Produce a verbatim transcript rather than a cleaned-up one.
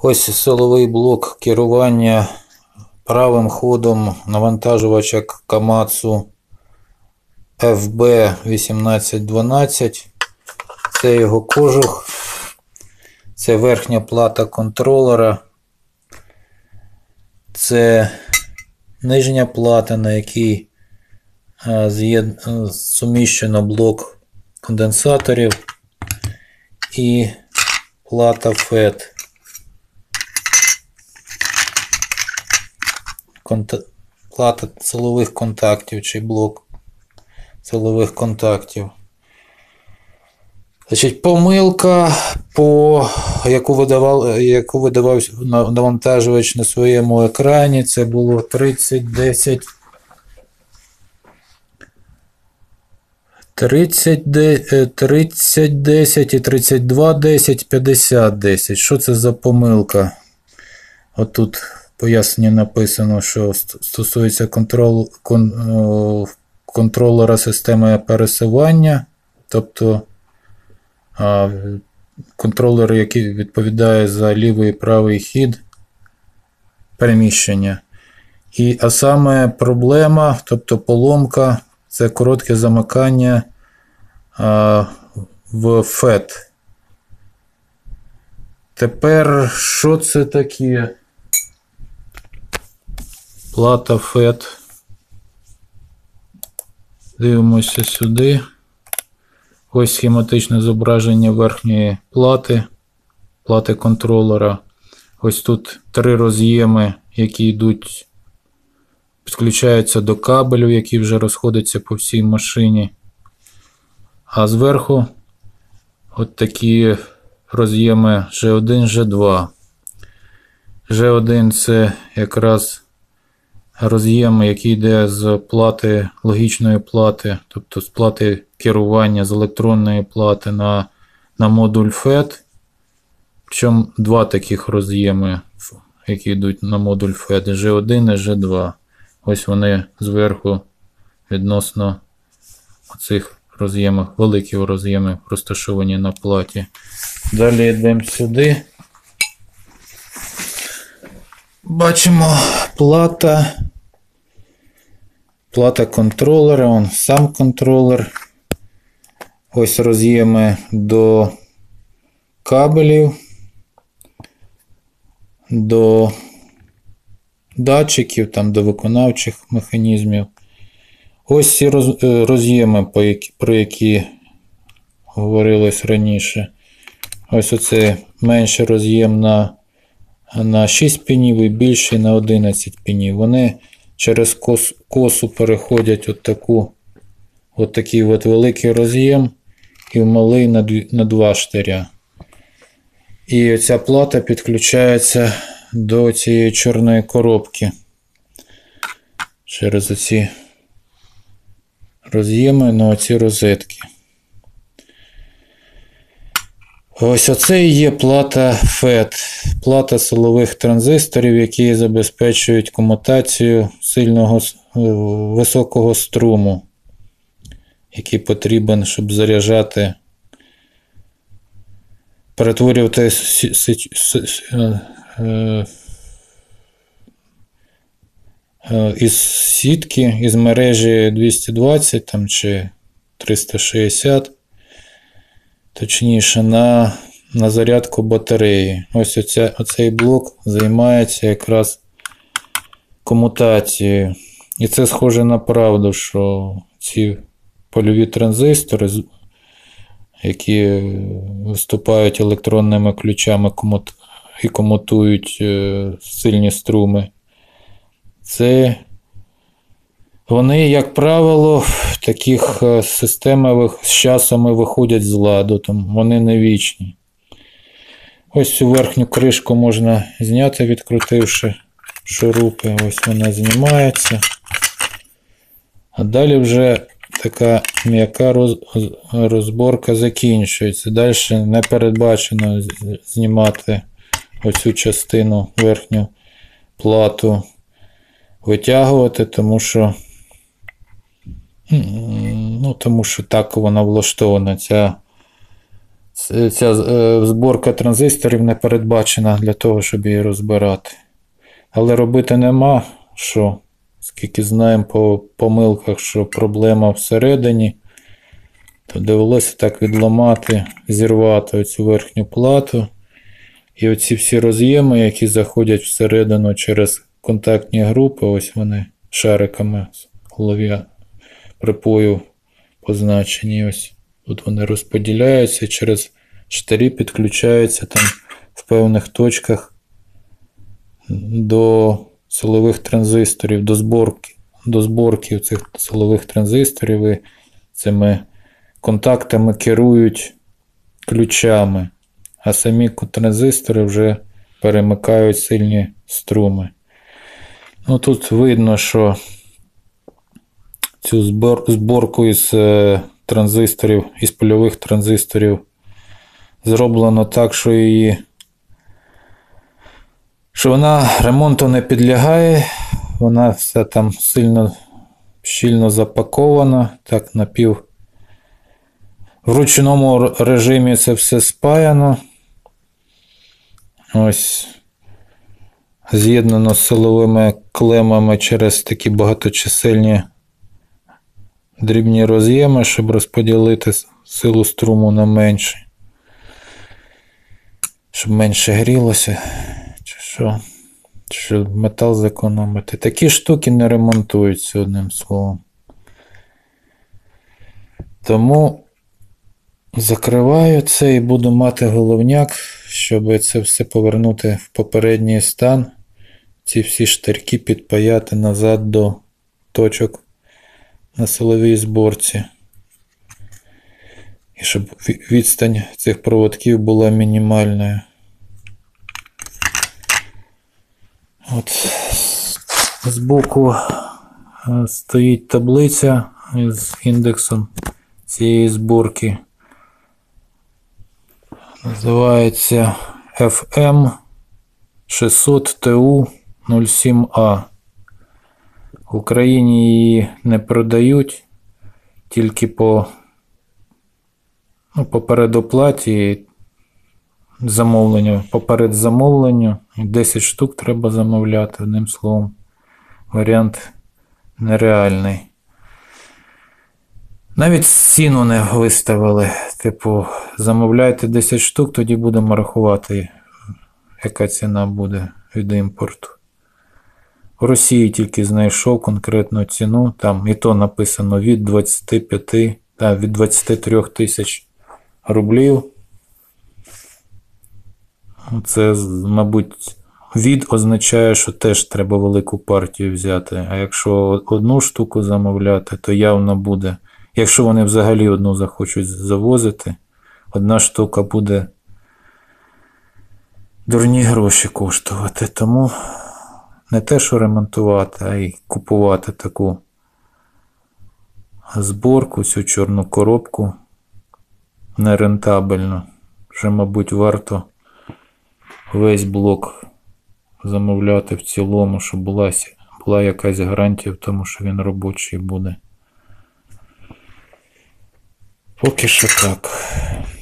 Ось силовий блок керування правим ходом навантажувача Komatsu еф бі вісімнадцять дванадцять. Це його кожух. Це верхня плата контролера. Це нижня плата, на якій суміщено блок конденсаторів, і плата фет. Конта... Плата силових контактів чи блок силових контактів. Значить, помилка, по яку видавав, яку видавав навантажувач на своєму екрані, це було тридцять десять тридцять десять і тридцять два десять п'ятдесят десять. Що це за помилка? Отут пояснення написано, що стосується контрол, кон, контролера системи пересування, тобто а, контролер, який відповідає за лівий і правий хід переміщення. І, а саме проблема, тобто поломка, це коротке замикання а, в фет. Тепер, що це таке? Плата фет. Дивимося сюди. Ось схематичне зображення верхньої плати, плати контролера. Ось тут три роз'єми, які йдуть, підключаються до кабелю, який вже розходиться по всій машині. А зверху от такі роз'єми жі один, жі два. жі один це якраз роз'єм, який йде з плати, логічної плати, тобто з плати керування, з електронної плати на, на модуль фет. Причому два таких роз'єми, які йдуть на модуль фет, жі один і жі два. Ось вони зверху відносно цих роз'ємів, великі роз'єми розташовані на платі. Далі йдемо сюди. Бачимо плата, плата контролера, он сам контролер. Ось роз'єми до кабелів, до датчиків, там до виконавчих механізмів. Ось ці роз'єми, про які говорилось раніше. Ось оце менший роз'єм на на шість пінів і більший на одинадцять пінів. Вони через кос, косу переходять от таку, от такий от великий роз'єм і в малий на, на два штиря. І ця плата підключається до цієї чорної коробки через оці роз'єми на оці розетки. Ось оце і є плата фет, плата силових транзисторів, які забезпечують комутацію сильного, високого струму, який потрібен, щоб заряджати, перетворювати із сітки, із мережі двісті двадцять там, чи триста шістдесят, точніше, на, на зарядку батареї. Ось оця, оцей блок займається якраз комутацією. І це схоже на правду, що ці польові транзистори, які виступають електронними ключами і комутують сильні струми, це вони, як правило, в таких системах з часом виходять з ладу, тому вони не вічні. Ось цю верхню кришку можна зняти, відкрутивши шурупи. Ось вона знімається. А далі вже така м'яка роз... розборка закінчується. Далі не передбачено знімати оцю частину, верхню плату, витягувати, тому що ну, тому що так вона влаштована. Ця ця е, зборка транзисторів не передбачена для того, щоб її розбирати. Але робити нема що. Скільки знаємо по помилках, що проблема всередині, то довелося так відламати, зірвати оцю верхню плату. І оці всі роз'єми, які заходять всередину через контактні групи, ось вони шариками в голові припою позначені. Ось тут вони розподіляються, через штирі підключаються там в певних точках до силових транзисторів, до зборки, до зборки цих силових транзисторів, і цими контактами керують ключами, а самі транзистори вже перемикають сильні струми. Ну, тут видно, що цю збор, зборку із е, транзисторів, із польових транзисторів зроблено так, що її що вона ремонту не підлягає, вона все там сильно щільно запакована, так напів. В ручному режимі це все спаяно. Ось з'єднано з силовими клемами через такі багаточисельні дрібні роз'єми, щоб розподілити силу струму на менше. Щоб менше грілося. Чи що? Щоб метал зекономити. Такі штуки не ремонтуються, одним словом. Тому закриваю це і буду мати головняк, щоб це все повернути в попередній стан. Ці всі штирки підпаяти назад до точок на силовій зборці. І щоб відстань цих проводків була мінімальною. От збоку стоїть таблиця з індексом цієї зборки. Називається еф ем шістсот те у нуль сім а. В Україні її не продають, тільки по, ну, по передоплаті замовленню, поперед замовленню. десять штук треба замовляти, одним словом. Варіант нереальний. Навіть ціну не виставили. Типу, замовляйте десять штук, тоді будемо рахувати, яка ціна буде від імпорту. В Росії тільки знайшов конкретну ціну, там і то написано від двадцяти п'яти, та, від двадцяти трьох тисяч рублів. Це, мабуть, від означає, що теж треба велику партію взяти. А якщо одну штуку замовляти, то явно буде. Якщо вони взагалі одну захочуть завозити, одна штука буде дурні гроші коштувати. Тому не те, що ремонтувати, а й купувати таку зборку, цю чорну коробку нерентабельно. Вже, мабуть, варто весь блок замовляти в цілому, щоб була, була якась гарантія в тому, що він робочий буде. Поки що так.